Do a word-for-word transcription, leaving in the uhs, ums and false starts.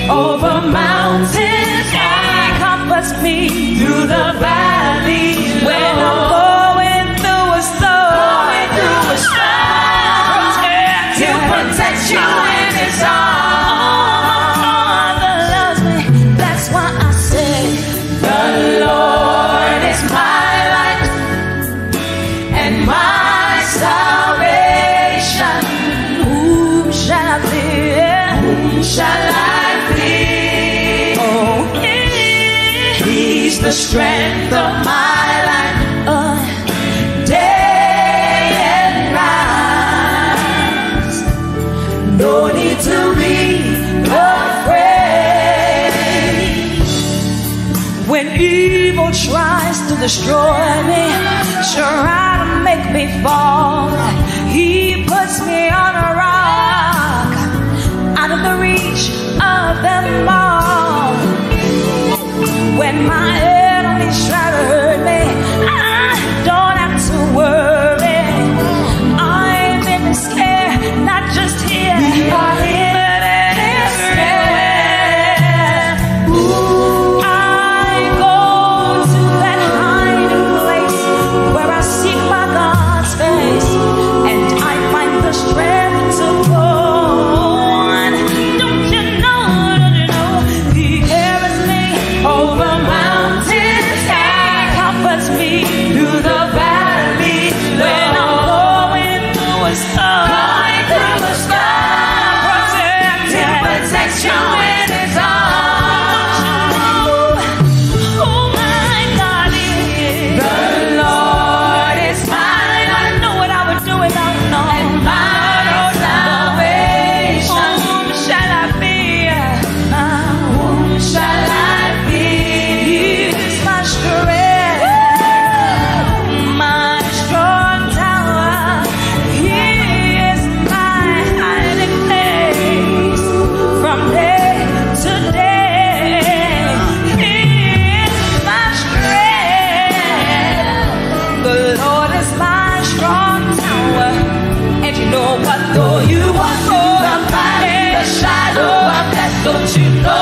over mountains. He comforts me through the valley. When I'm going through a storm, going through a storm, He'll protect you in His arms. Father loves me, that's why I say, the Lord is my light and my salvation. Whom shall I fear? Whom shall I fear? Oh, He, He's the strength of my life, uh, day and night. No need to be afraid. When evil tries to destroy me, try to make me fall, He puts me on a rock, out of the reach of them all. When my enemies try to hurt me, I don't have to worry. I'm in this care, not just here, but everywhere. Ooh, I go to that hiding place where I seek my God's face, and I find the strength to go on. Don't you know, don't you know, He carries me over mountains. He comforts me through the valley. When I'm going through a storm, going through a storm, protect, He protects you in His arms. Oh my God, He is. The Lord is mine. I know what I would do without knowing. And my salvation. Whom shall I fear? Whom shall I fear? He is my strength, my strong tower. He is my hiding place from day to day. He is my strength. The Lord is my strong tower. And you know what? Though you walk through the valley, the shadow of death, don't you know